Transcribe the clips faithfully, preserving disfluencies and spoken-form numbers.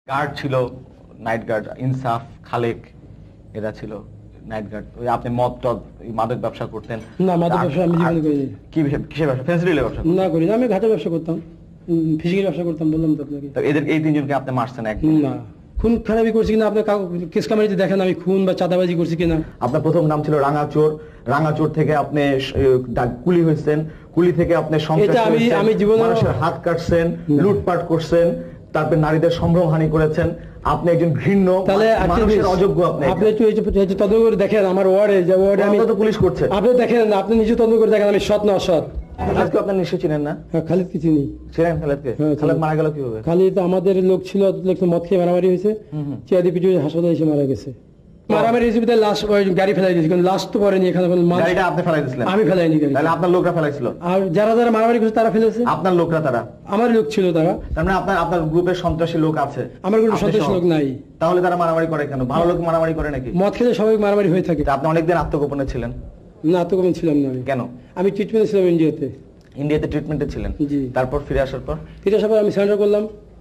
Guard ছিল, night guard, ইনসাফ, খালেক, এরা ছিল নাইট গার্ড। ওই আপনি মদ টদ মাদক ব্যবসা করতেন? না, মাদক ব্যবসা আমি জীবনে করিনি। কি কিসের ব্যবসা? ফেন্সিডিলের ব্যবসা? না করি না, আমি ঘাটের ব্যবসা করতাম, ফিশিংয়ের ব্যবসা করতাম, বললাম তো আপনাকে। তো এদের এই তিনজনকে আপনি মারছেন একদিন? না, খুন খারাপি করছি কিনা আপনার কেস কামারিতে দেখেন আমি খুন বা চাঁদাবাজি করছি কিনা। আপনার প্রথম নাম ছিল রাঙাচোর, রাঙাচোর থেকে আপনি কুলি হয়েছেন, কুলি থেকে আপনি আমি আমি জীবনে মানুষের হাত কাটছেন, লুটপাট করছেন, তারপর নারীদের সম্ভ্রমহানি করেছেন। আপনি একজন ঘৃণ্য মানুষের অযোগ্য। আপনি আপনি একটু তদন্ত করে দেখেন আমার ওয়ার্ডে, যে ওয়ার্ডে আমি তো পুলিশ করছে, আপনি দেখেন, আপনি নিজে তদন্ত করে দেখেন আমি সৎ না অসৎ। আজকে আপনার নিশ্চয় চিনেন না? হ্যাঁ, খালিদকে চিনি। চিনেন খালিদকে? খালিদ মারা গেল কিভাবে? খালিদ আমাদের লোক ছিল, মদ খেয়ে মারামারি হয়েছে, চেয়াদি পিছু হাসপাতালে এসে মারা গেছে। মারামারি হিসেবে লাশ গাড়ি ফেলাই দিয়েছে, কিন্তু লাশ তো পড়েনি এখানে। গাড়িটা আপনি ফেলাই দিয়েছিলেন? আমি ফেলাইনি গাড়ি। তাহলে আপনার লোকরা ফেলাইছিল? আর যারা যারা মারামারি করছে তারা ফেলেছে। আপনার লোকরা? তারা আমার লোক ছিল। তারা তার মানে আপনার আপনার গ্রুপের সন্ত্রাসী লোক আছে? আমার গ্রুপে সন্ত্রাসী লোক নাই। তাহলে তারা মারামারি করে কেন? ভালো লোক মারামারি করে নাকি? মদ খেলে সবাই মারামারি হয়ে থাকে। আপনি অনেকদিন আত্মগোপনে ছিলেন? না, আত্মগোপনে ছিলাম না। আমি কেন? আমি ট্রিটমেন্টে ছিলাম ইন্ডিয়াতে। ইন্ডিয়াতে ট্রিটমেন্টে ছিলেন? জি। তারপর ফিরে আসার পর? ফিরে আসার পর আমি সারেন্ডার করলাম।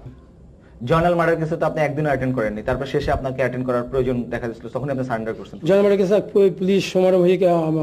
জয়নাল মার্ডার কেসে তো আপনি একদিনও অ্যাটেন্ড করেননি, তারপর শেষে আপনাকে অ্যাটেন্ড করার প্রয়োজন দেখা দিয়েছিল, তখন আপনি সারেন্ডার করছেন। জয়নাল মার্ডার কেসে পুলিশ সমারোহ হয়ে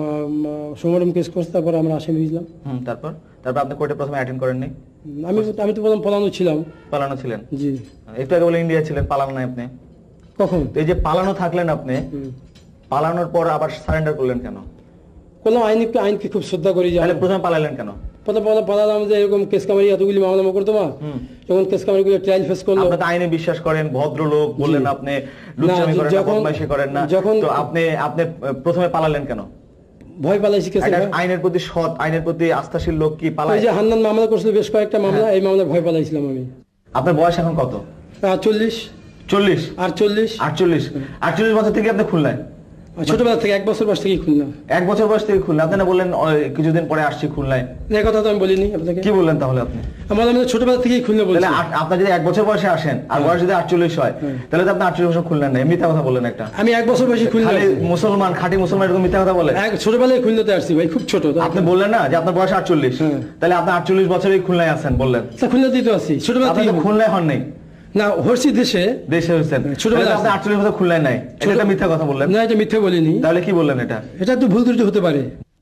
সমারোহ কেস করছে, তারপর আমরা আসামি হয়েছিলাম। হুম, তারপর তারপর আপনি কোর্টে প্রথমে অ্যাটেন্ড করেননি? আমি আমি তো প্রথম পালানো ছিলাম। পালানো ছিলেন? জি। একটু আগে বলে ইন্ডিয়া ছিলেন, পালানো নাই আপনি? কখন? এই যে পালানো থাকলেন আপনি, পালানোর পর আবার সারেন্ডার করলেন কেন? কোনো আইনি আইনকে খুব শ্রদ্ধা করি। তাহলে প্রথমে পালালেন কেন? প্রথম পালালাম যে এরকম কেস কামারি এতগুলি মামলা করতো না, যখন কেস কামারি গুলো ট্রায়াল ফেস করলো। আপনি তো আইনে বিশ্বাস করেন, ভদ্রলোক বললেন, আপনি লুচ্চামি করেন না, বদমাইশি করেন না, যখন তো আপনি আপনি প্রথমে পালালেন কেন? ভয় পালাইছি কেসে। আইনের প্রতি সৎ, আইনের প্রতি আস্থাশীল লোক কি পালায়? ওই যে হান্নান মামলা করছিল বেশ কয়েকটা মামলা, এই মামলায় ভয় পালাইছিলাম আমি। আপনার বয়স এখন কত? চল্লিশ। চল্লিশ? আটচল্লিশ। আটচল্লিশ আটচল্লিশ বছর থেকে আপনি খুলনায়? ছোটবেলা থেকে, এক বছর বয়স থেকে খুলনা। এক বছর বয়স থেকে খুলনা? আপনি না বললেন কিছুদিন পরে আসছি খুলনায়? এই কথা তো আমি বলিনি আপনাকে। কি বললেন তাহলে আপনি? আমার আমি ছোটবেলা থেকেই খুলনা বলছি। আপনার যদি এক বছর বয়সে আসেন আর বয়স যদি আটচল্লিশ হয়, তাহলে তো আপনি আটচল্লিশ বছর খুললেন না, মিথ্যা কথা বললেন একটা। আমি এক বছর বয়সে খুলনা। মুসলমান, খাঁটি মুসলমান এরকম মিথ্যা কথা বলে? ছোটবেলায় খুলনাতে আসছি ভাই, খুব ছোট। আপনি বললেন না যে আপনার বয়স আটচল্লিশ, তাহলে আপনি আটচল্লিশ বছরই খুলনায় আছেন বললেন? খুলনাতেই তো আছি ছোটবেলা থেকে। খুলনায় হন নাই? না, হরছি দেশে। দেশে হয়েছেন ছোটবেলায়? আপনি আটচল্লিশ বছর খুলনায় নাই, এটা মিথ্যা কথা বললেন? না, এটা মিথ্যা বলিনি। তাহলে কি বললেন? এটা এটা তো ভুল ত্রুটি হতে পারে।